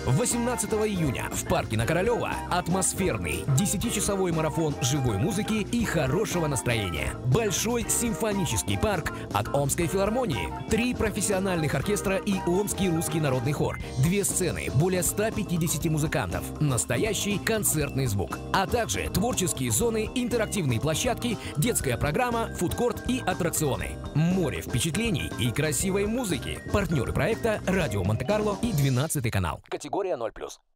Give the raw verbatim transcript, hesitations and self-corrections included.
восемнадцатого июня в парке на Королева атмосферный десятичасовой марафон живой музыки и хорошего настроения. Большой симфонический парк от Омской филармонии. Три профессиональных оркестра и Омский русский народный хор. Две сцены, более ста пятидесяти музыкантов. Настоящий концертный звук. А также творческие зоны, интерактивные площадки, детская программа, фудкорт и аттракционы. Море впечатлений и красивой музыки. Партнеры проекта «Радио Монте-Карло» и двенадцатый канал. Категория ноль плюс.